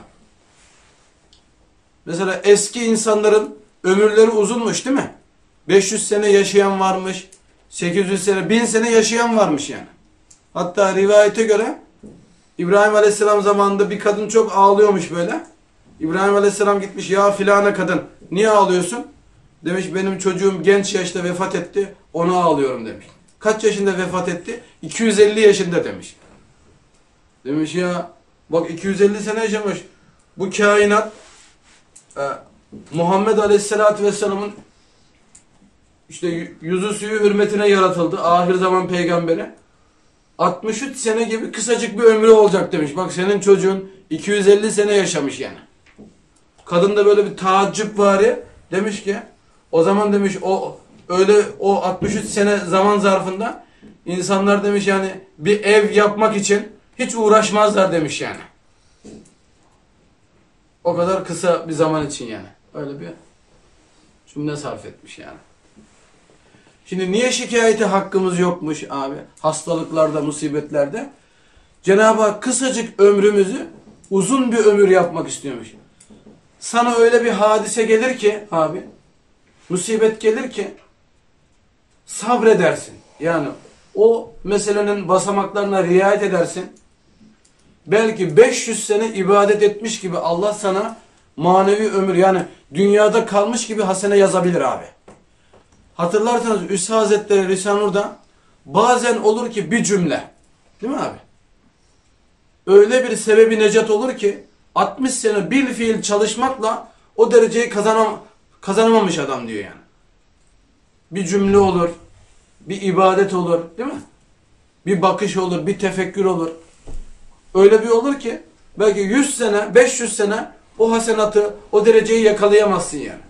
Mesela eski insanların ömürleri uzunmuş değil mi? 500 sene yaşayan varmış. 800 sene, 1000 sene yaşayan varmış yani. Hatta rivayete göre İbrahim Aleyhisselam zamanında bir kadın çok ağlıyormuş böyle. İbrahim Aleyhisselam gitmiş, ya filana kadın niye ağlıyorsun? Demiş benim çocuğum genç yaşta vefat etti, ona ağlıyorum demiş. Kaç yaşında vefat etti? 250 yaşında demiş. Demiş ya bak 250 sene yaşamış. Bu kainat Muhammed Aleyhisselatü Vesselam'ın işte yüzü suyu hürmetine yaratıldı. Ahir zaman peygamberi. 63 sene gibi kısacık bir ömrü olacak demiş. Bak senin çocuğun 250 sene yaşamış yani. Kadın da böyle bir taaccüp vari demiş ki o zaman demiş o 63 sene zaman zarfında insanlar demiş yani bir ev yapmak için hiç uğraşmazlar demiş yani. O kadar kısa bir zaman için yani. Öyle bir cümle sarf etmiş yani. Şimdi niye şikayete hakkımız yokmuş abi? Hastalıklarda, musibetlerde. Cenab-ı Hak kısacık ömrümüzü uzun bir ömür yapmak istiyormuş. Sana öyle bir hadise gelir ki abi, musibet gelir ki sabredersin. Yani o meselenin basamaklarına riayet edersin. Belki 500 sene ibadet etmiş gibi Allah sana manevi ömür yani dünyada kalmış gibi hasene yazabilir abi. Hatırlarsanız Üstad Hazretleri Risale-i Nur'da bazen olur ki bir cümle. Değil mi abi? Öyle bir sebebi necat olur ki 60 sene bil fiil çalışmakla o dereceyi kazanamamış adam diyor yani. Bir cümle olur, bir ibadet olur, değil mi? Bir bakış olur, bir tefekkür olur. Öyle bir olur ki belki 100 sene, 500 sene o hasenatı, o dereceyi yakalayamazsın yani.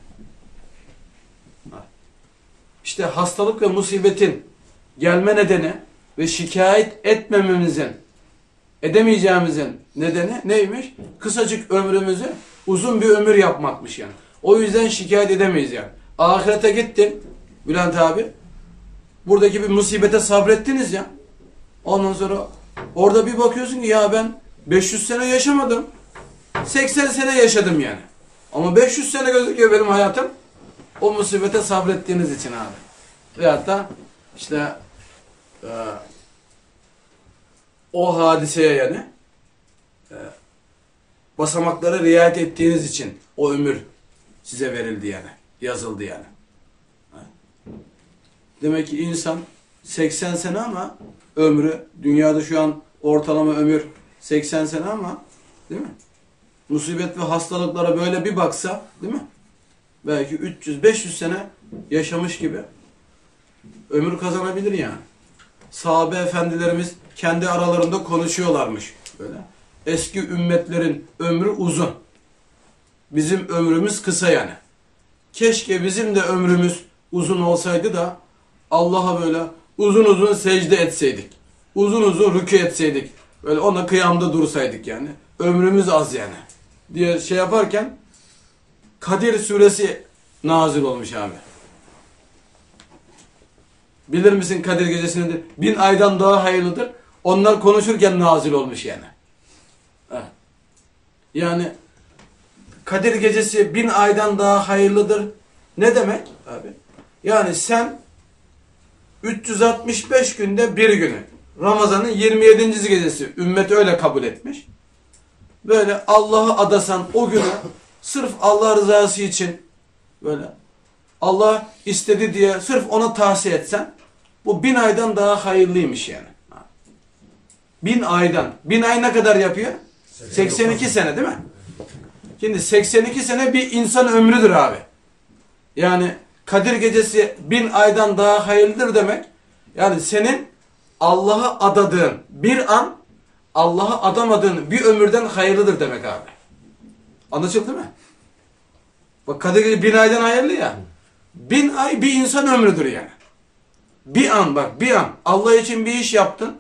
İşte hastalık ve musibetin gelme nedeni ve şikayet edemeyeceğimizin nedeni neymiş? Kısacık ömrümüzü uzun bir ömür yapmakmış yani. O yüzden şikayet edemeyiz yani. Ahirete gittin Bülent abi. Buradaki bir musibete sabrettiniz ya. Ondan sonra orada bir bakıyorsun ki ya ben 500 sene yaşamadım. 80 sene yaşadım yani. Ama 500 sene gözüküyor benim hayatım. O musibete sabrettiğiniz için abi. Veyahut da işte o hadiseye yani basamaklara riayet ettiğiniz için o ömür size verildi yani. Yazıldı yani. Demek ki insan 80 sene ama ömrü, dünyada şu an ortalama ömür 80 sene ama değil mi? Musibet ve hastalıklara böyle bir baksa değil mi? Belki 300-500 sene yaşamış gibi ömür kazanabilir yani. Sahabe efendilerimiz kendi aralarında konuşuyorlarmış böyle. Eski ümmetlerin ömrü uzun. Bizim ömrümüz kısa yani. Keşke bizim de ömrümüz uzun olsaydı da Allah'a böyle uzun uzun secde etseydik. Uzun uzun rükû etseydik. Böyle ona kıyamda dursaydık yani. Ömrümüz az yani. Diye şey yaparken Kadir suresi nazil olmuş abi. Bilir misin Kadir gecesinin 1000 aydan daha hayırlıdır. Onlar konuşurken nazil olmuş yani. Evet. Yani Kadir gecesi 1000 aydan daha hayırlıdır. Ne demek abi? Yani sen 365 günde bir günü. Ramazan'ın 27. gecesi. Ümmet öyle kabul etmiş. Böyle Allah'a adasan o günü sırf Allah rızası için böyle Allah istedi diye sırf ona tahsis etsen bu 1000 aydan daha hayırlıymış yani. 1000 aydan. 1000 ay ne kadar yapıyor? 82 sene değil mi? Şimdi 82 sene bir insan ömrüdür abi. Yani Kadir gecesi 1000 aydan daha hayırlıdır demek. Yani senin Allah'a adadığın bir an Allah'a adamadığın bir ömürden hayırlıdır demek abi. Anlaşıldı değil mi? Bak Kadir gecesi 1000 aydan hayırlı ya. 1000 ay bir insan ömrüdür yani. Bir an bak bir an Allah için bir iş yaptın.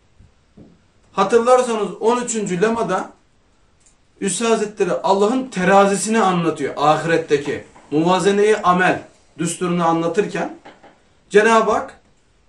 Hatırlarsanız 13. lemada Üstad Hazretleri Allah'ın terazisini anlatıyor. Ahiretteki muvazeneyi amel düsturunu anlatırken Cenab-ı Hak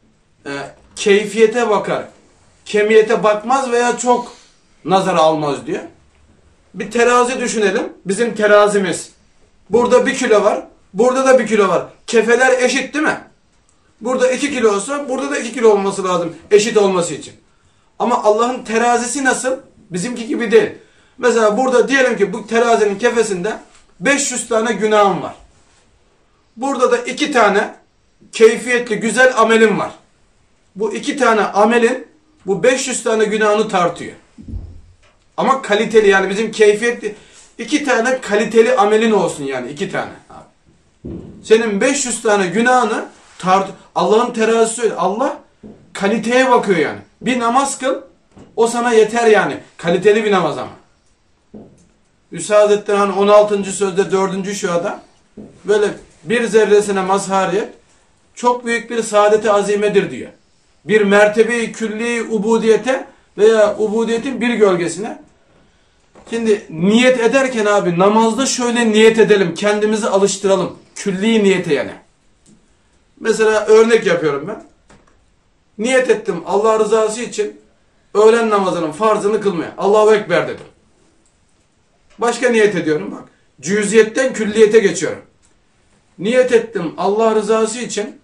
keyfiyete bakar. Kemiyete bakmaz veya çok nazara almaz diyor. Bir terazi düşünelim. Bizim terazimiz. Burada 1 kilo var. Burada da 1 kilo var. Kefeler eşit değil mi? Burada 2 kilo olsa burada da 2 kilo olması lazım. Eşit olması için. Ama Allah'ın terazisi nasıl? Bizimki gibi değil. Mesela burada diyelim ki bu terazinin kefesinde 500 tane günahım var. Burada da 2 tane keyfiyetli güzel amelim var. Bu 2 tane amelin bu 500 tane günahını tartıyor. Ama kaliteli yani bizim keyfiyetli 2 tane kaliteli amelin olsun yani 2 tane. Senin 500 tane günahını Allah'ın terazisi öyle. Allah kaliteye bakıyor yani. Bir namaz kıl o sana yeter yani. Kaliteli bir namaz ama. Üstad Hazretleri hani 16. sözde 4. şuada böyle bir zerresine mazhariyet çok büyük bir saadet-i azimedir diyor. Bir mertebe-i külli ubudiyete veya ubudiyetin bir gölgesine. Şimdi niyet ederken abi namazda şöyle niyet edelim. Kendimizi alıştıralım. Külli niyete yani. Mesela örnek yapıyorum ben. Niyet ettim Allah rızası için öğlen namazının farzını kılmaya. Allahu Ekber dedim. Başka niyet ediyorum bak. Cüziyetten külliyete geçiyorum. Niyet ettim Allah rızası için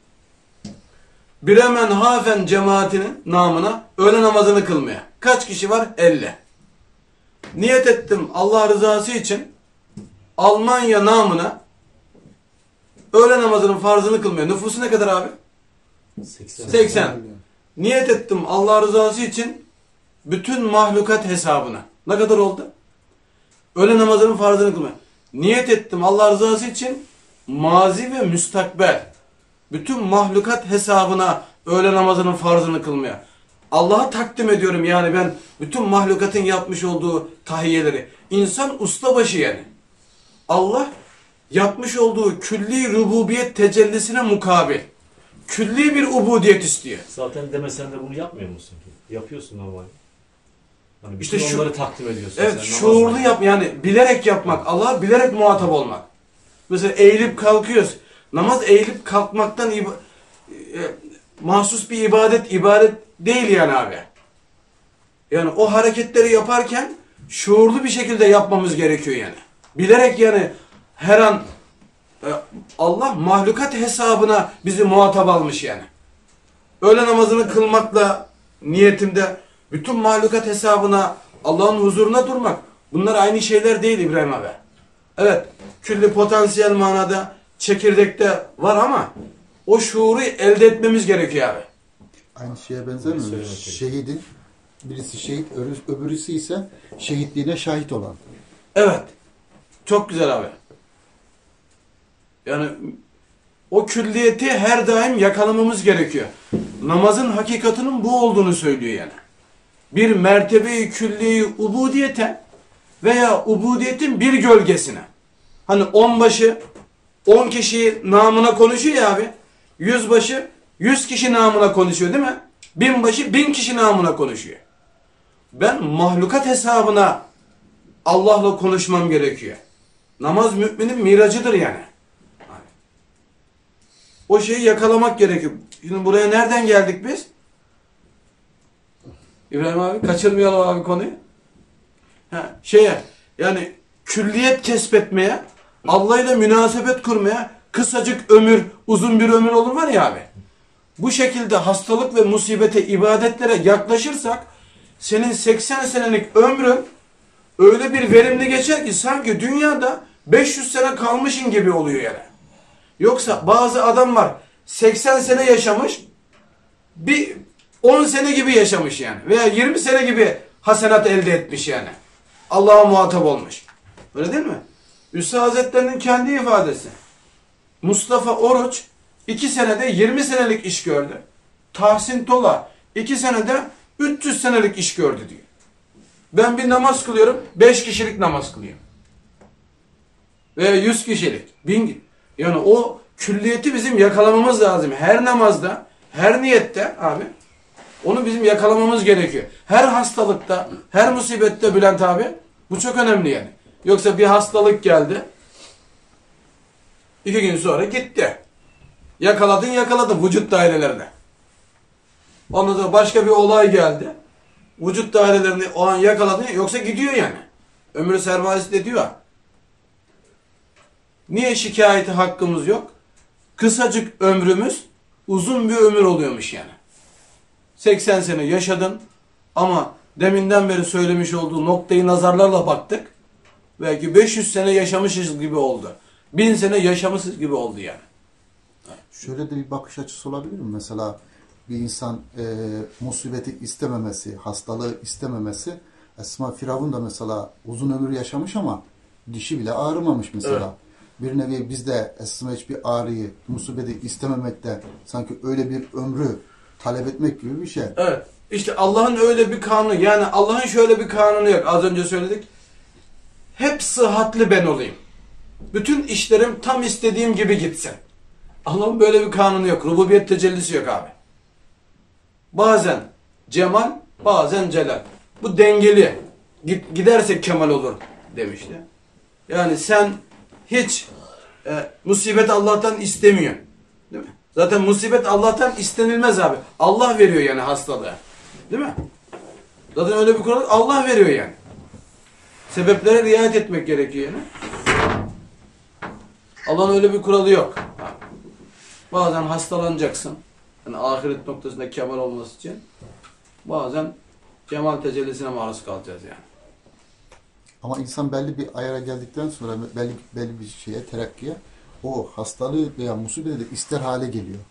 Biremen Hafen cemaatinin namına öğle namazını kılmaya. Kaç kişi var? 50. Niyet ettim Allah rızası için Almanya namına öğle namazının farzını kılmaya. Nüfusu ne kadar abi? 80. Niyet ettim Allah rızası için bütün mahlukat hesabına. Ne kadar oldu? Öğle namazının farzını kılmaya. Niyet ettim Allah rızası için mazi ve müstakbel. Bütün mahlukat hesabına öğle namazının farzını kılmaya. Allah'a takdim ediyorum yani ben bütün mahlukatın yapmış olduğu tahiyyeleri. İnsan ustabaşı yani. Allah yapmış olduğu külli rububiyet tecellisine mukabil. Külli bir ubudiyet istiyor. Zaten demesen de bunu yapmıyor musun ki? Yapıyorsun normal. Hani İşte bütün şu- onları takdim ediyorsun. Evet, sen şuurlu namazla. yap yani bilerek yapmak. Allah'a bilerek muhatap olmak. Mesela eğilip kalkıyoruz. Namaz eğilip kalkmaktan mahsus bir ibadet değil yani abi. Yani o hareketleri yaparken şuurlu bir şekilde yapmamız gerekiyor yani. Bilerek yani her an Allah mahlukat hesabına bizi muhatap almış yani. Öğle namazını kılmakla niyetimde bütün mahlukat hesabına Allah'ın huzuruna durmak. Bunlar aynı şeyler değil İbrahim abi. Evet, külli potansiyel manada çekirdekte var ama o şuuru elde etmemiz gerekiyor abi. Aynı şeye benzemiyor mu? Söylemek gerekiyor. Şehidin birisi şehit, öbürüsü ise şehitliğine şahit olan. Evet. Çok güzel abi. Yani o külliyeti her daim yakalamamız gerekiyor. Namazın hakikatinin bu olduğunu söylüyor yani. Bir mertebe-i külliyi ubudiyete veya ubudiyetin bir gölgesine. Hani 10 başı 10 kişi namına konuşuyor ya abi. 100 başı 100 kişi namına konuşuyor değil mi? 1000 başı 1000 kişi namına konuşuyor. Ben mahlukat hesabına Allah'la konuşmam gerekiyor. Namaz müminin miracıdır yani. O şeyi yakalamak gerekiyor. Şimdi buraya nereden geldik biz? İbrahim abi kaçırmayalım abi konuyu. Yani külliyet kesbetmeye, Allah ile münasebet kurmaya, kısacık ömür, uzun bir ömür olur var ya abi. Bu şekilde hastalık ve musibete, ibadetlere yaklaşırsak senin 80 senelik ömrün öyle bir verimli geçer ki sanki dünyada 500 sene kalmışın gibi oluyor yani. Yoksa bazı adam var 80 sene yaşamış, bir 10 sene gibi yaşamış yani. Veya 20 sene gibi hasenat elde etmiş yani. Allah'a muhatap olmuş. Öyle değil mi? Üstad Hazretleri'nin kendi ifadesi. Mustafa Oruç 2 senede 20 senelik iş gördü. Tahsin Tola 2 senede 300 senelik iş gördü diyor. Ben bir namaz kılıyorum, 5 kişilik namaz kılıyorum. Veya 100 kişilik, 1000. Yani o külliyeti bizim yakalamamız lazım. Her namazda, her niyette abi, onu bizim yakalamamız gerekiyor. Her hastalıkta, her musibette Bülent abi, bu çok önemli yani. Yoksa bir hastalık geldi, 2 gün sonra gitti. Yakaladın vücut dairelerine. Ondan sonra başka bir olay geldi. Vücut dairelerini o an yakaladın yoksa gidiyor yani. Ömrü sermayesi de diyor. Niye şikayeti hakkımız yok? Kısacık ömrümüz uzun bir ömür oluyormuş yani. 80 sene yaşadın ama deminden beri söylemiş olduğu noktayı nazarlarla baktık. Belki 500 sene yaşamışız gibi oldu. 1000 sene yaşamışız gibi oldu yani. Şöyle de bir bakış açısı olabilir mi? Mesela bir insan musibeti istememesi, hastalığı istememesi. Esma Firavun da mesela uzun ömür yaşamış ama dişi bile ağrımamış mesela. Evet. Bir nevi biz de Esma hiçbir ağrıyı, musibeti istememekte sanki öyle bir ömrü talep etmek gibi bir şey. Evet. İşte Allah'ın öyle bir kanunu, yani Allah'ın şöyle bir kanunu yok. Az önce söyledik. Hep sıhhatli ben olayım. Bütün işlerim tam istediğim gibi gitsin. Allah'ın böyle bir kanunu yok. Rububiyet tecellisi yok abi. Bazen cemal, bazen celal. Bu dengeli. Gidersek kemal olur demişti. Yani sen hiç musibet Allah'tan istemiyorsun. Değil mi? Zaten musibet Allah'tan istenilmez abi. Allah veriyor yani hastalığı. Değil mi? Zaten öyle bir kural Allah veriyor yani. Sebeplere riayet etmek gerekiyor yani. Allah'ın öyle bir kuralı yok. Bazen hastalanacaksın. Yani ahiret noktasında kemal olması için. Bazen cemal tecellisine maruz kalacağız yani. Ama insan belli bir ayara geldikten sonra belli bir şeye, terakkiye o hastalığı veya musibeti de ister hale geliyor.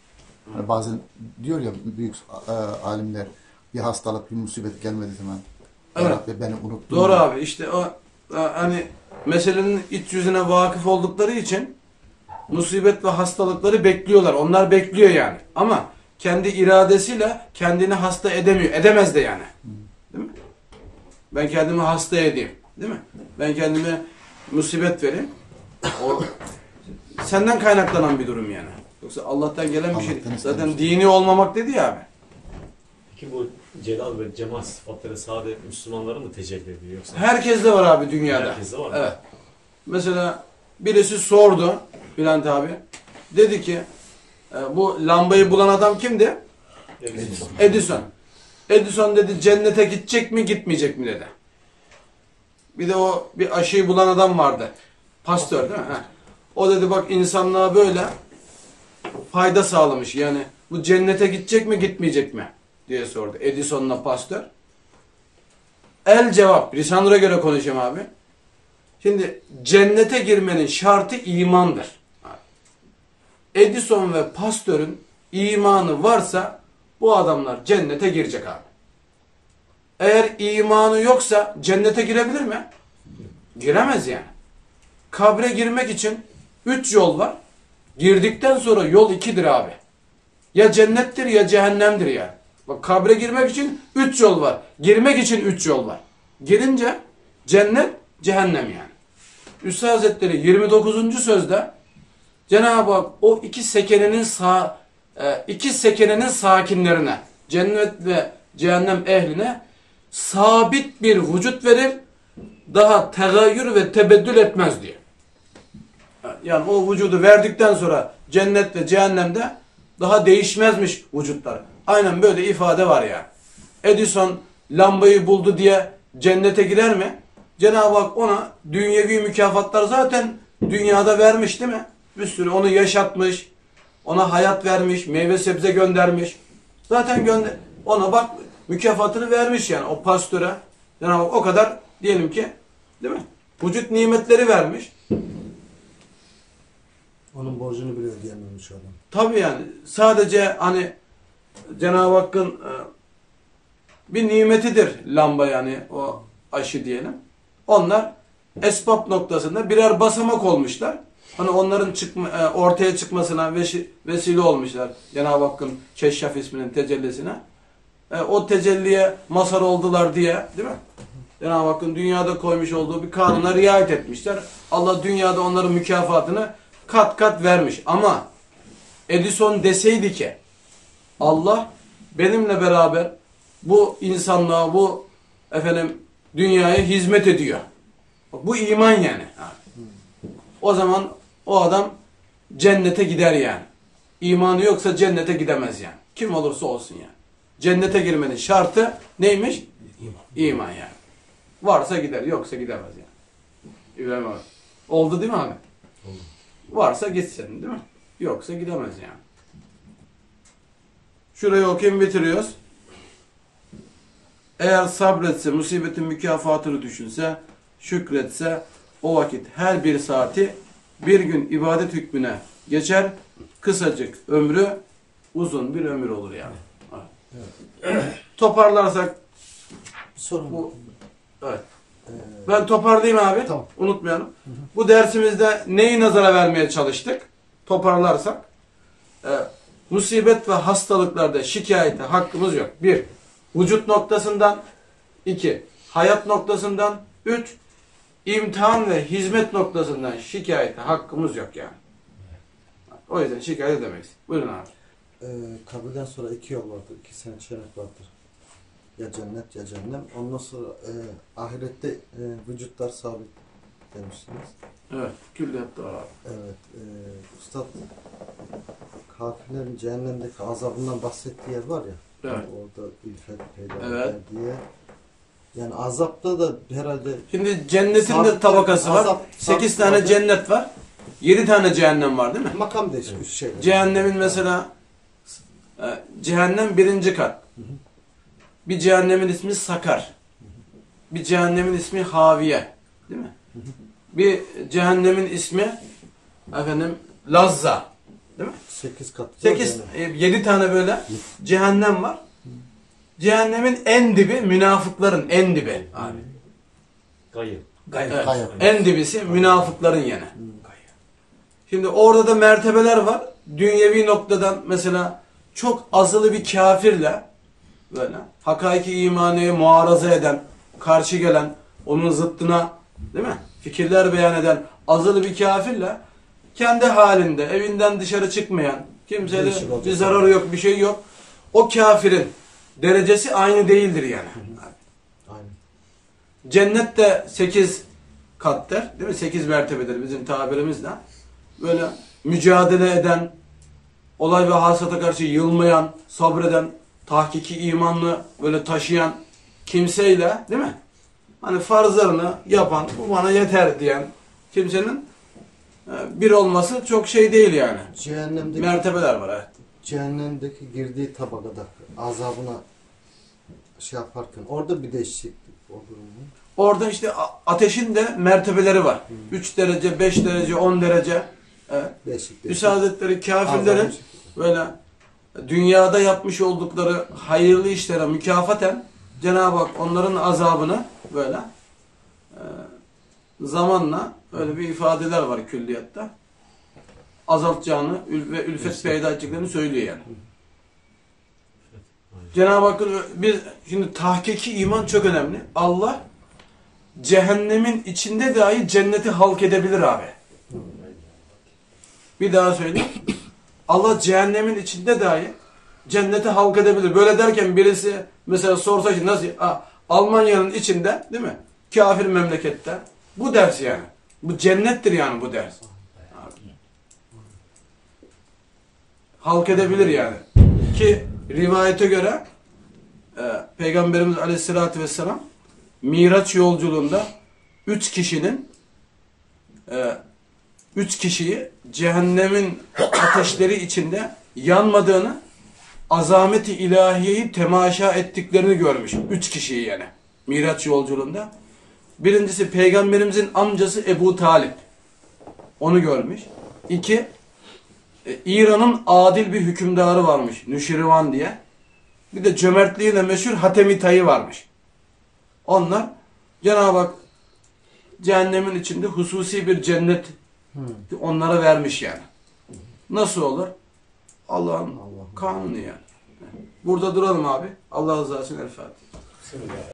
Hani bazen diyor ya büyük alimler, bir hastalık, bir musibet gelmediği zaman Evet. "Ya Rabbi beni unuttun." Doğru abi, işte o hani meselenin iç yüzüne vakıf oldukları için musibet ve hastalıkları bekliyorlar. Onlar bekliyor yani. Ama kendi iradesiyle kendini hasta edemiyor. Edemez de yani. Değil mi? Ben kendimi hasta edeyim. Değil mi? Ben kendime musibet vereyim. O senden kaynaklanan bir durum yani. Yoksa Allah'tan gelen bir şey. Allah'tan Zaten istemiş. dini olmamak dedi ya abi. Peki bu celal ve cemal sıfatları sadece Müslümanlara mı tecelli ediyor yoksa? Herkeste var abi dünyada. Herkeste var mı? Evet. Mesela birisi sordu Bülent abi. Dedi ki bu lambayı bulan adam kimdi? Edison. Edison. Edison dedi cennete gidecek mi gitmeyecek mi dedi. Bir de o bir aşıyı bulan adam vardı. Pastör değil mi? Ha. O dedi bak insanlığa böyle fayda sağlamış. Yani bu cennete gidecek mi gitmeyecek mi diye sordu Edison'la pastör. El cevap. Lisanura göre konuşayım abi. Şimdi cennete girmenin şartı imandır. Edison ve pastörün imanı varsa bu adamlar cennete girecek abi. Eğer imanı yoksa cennete girebilir mi? Giremez yani. Kabre girmek için 3 yol var. Girdikten sonra yol 2'dir abi. Ya cennettir ya cehennemdir yani. Bak kabre girmek için 3 yol var. Girmek için 3 yol var. Girince cennet, cehennem yani. Üstad Hazretleri 29. sözde Cenab-ı Hak o iki sekenenin sakinlerine, cennet ve cehennem ehline sabit bir vücut verir, daha tegayyür ve tebeddül etmez diyor. Yani o vücudu verdikten sonra cennet ve cehennemde daha değişmezmiş vücutlar. Aynen böyle ifade var yani. Edison lambayı buldu diye cennete girer mi? Cenab-ı Hak ona dünyevi mükafatlar zaten dünyada vermiş değil mi? Bir sürü onu yaşatmış, ona hayat vermiş, meyve sebze göndermiş. Zaten ona bak mükafatını vermiş yani o pastöre. Cenab-ı Hak o kadar diyelim ki değil mi? Vücut nimetleri vermiş. Onun borcunu bile ödeyememiş adam. Tabii yani sadece hani Cenab-ı Hakk'ın bir nimetidir lamba yani o aşı diyelim. Onlar esbab noktasında birer basamak olmuşlar. Hani onların ortaya çıkmasına vesile olmuşlar. Cenab-ı Hakk'ın Keşşaf isminin tecellisine. O tecelliye mazhar oldular diye değil mi? Cenab-ı Hakk'ın dünyada koymuş olduğu bir kanuna riayet etmişler. Allah dünyada onların mükafatını kat kat vermiş. Ama Edison deseydi ki Allah benimle beraber bu insanlığa, bu dünyaya hizmet ediyor. Bak, bu iman yani. O zaman o adam cennete gider yani. İmanı yoksa cennete gidemez yani. Kim olursa olsun yani. Cennete girmenin şartı neymiş? İman yani. Varsa gider, yoksa gidemez yani. İbrahim abi. Oldu değil mi abi? Oldu. Varsa gitsin değil mi? Yoksa gidemez yani. Şurayı okuyayım bitiriyoruz. Eğer sabretse, musibetin mükafatını düşünse, şükretse o vakit her bir saati bir gün ibadet hükmüne geçer. Kısacık ömrü uzun bir ömür olur yani. Evet. Toparlarsak Sorun. bu evet. Ben toparlayayım abi. Tamam. Unutmayalım. Bu dersimizde neyi nazara vermeye çalıştık? Toparlarsak musibet ve hastalıklarda şikayete hakkımız yok. 1. Vücut noktasından 2. Hayat noktasından 3. İmtihan ve hizmet noktasından şikayete hakkımız yok yani. O yüzden şikayet edemeyiz. Buyurun abi. Kabirden sonra 2 yol vardır. 2 seçenek vardır. Ya cennet ya cehennem. Ondan sonra ahirette vücutlar sabit demiştiniz. Evet. Külliyatta var abi. Evet. Üstad kafirlerin cehennemdeki azabından bahsettiği yer var ya. Evet. Yani orada ülfet peyda Evet. eder diye. Yani azapta da herhalde Şimdi cennetin de Sabit- tabakası var. azap- 8 sabit tane azap- cennet var. 7 tane cehennem var değil mi? makam değişmiş şeyler. Cehennemin mesela cehennem 1. kat. Bir cehennemin ismi Sakar. Bir cehennemin ismi Haviye. Değil mi? Bir cehennemin ismi Lazza. Değil mi? 8 kat. 8, 7 tane böyle cehennem var. Cehennemin en dibi münafıkların en dibi abi. Gayı. Evet. Gayet. En dibisi münafıkların yani. Şimdi orada da mertebeler var. Dünyevi noktadan mesela çok azılı bir kafirle böyle hakaiki imaneye muaraza eden, karşı gelen, onun zıttına değil mi? Fikirler beyan eden azılı bir kafirle kendi halinde evinden dışarı çıkmayan, kimseyle Değişik olacak. bir zararı yok, bir şey yok. O kafirin derecesi aynı değildir yani. Aynen. Cennet de 8 kattır. Değil mi? 8 mertebedir bizim tabirimizle. Böyle mücadele eden, olay ve hasata karşı yılmayan, sabreden, tahkiki imanlı böyle taşıyan kimseyle değil mi? Hani farzlarını yapan, bu bana yeter diyen kimsenin bir olması çok şey değil yani. Mertebeler var. Evet. Cehennemdeki girdiği tabakada azabına şey yaparken orada bir değişiklik olur mu? Orada işte ateşin de mertebeleri var. 3 derece, 5 derece, 10 derece. Evet. Değişik. Hüsnü Hazretleri kafirlerin böyle dünyada yapmış oldukları hayırlı işlere mükafaten Cenab-ı Hak onların azabını böyle zamanla öyle bir ifadeler var külliyatta. Azaltacağını ve ülfet peyda edeceklerini söylüyor yani. Cenab-ı Hakk'ın biz şimdi tahkiki iman çok önemli. Allah cehennemin içinde dahi cenneti halk edebilir abi. Bir daha söyleyeyim. Allah cehennemin içinde dahi cenneti halk edebilir. Böyle derken birisi mesela sorsa ki nasıl? Almanya'nın içinde değil mi? Kafir memlekette. Bu ders yani. Bu cennettir yani bu ders. Halk edebilir yani. Ki rivayete göre Peygamberimiz Aleyhisselatü Vesselam Miraç yolculuğunda 3 kişiyi cehennemin ateşleri içinde yanmadığını, azameti ilahiyeyi temaşa ettiklerini görmüş. 3 kişiyi yani. Miraç yolculuğunda. Birincisi Peygamberimizin amcası Ebu Talip. Onu görmüş. 2, İran'ın adil bir hükümdarı varmış. Nüşirvan diye. Bir de cömertliğiyle meşhur Hatemi Tayı varmış. Onlar Cenab-ı Hak cehennemin içinde hususi bir cennet onlara vermiş yani. Nasıl olur? Allah'ın kanunu yani. Burada duralım abi. Allah rızası için El Fatiha.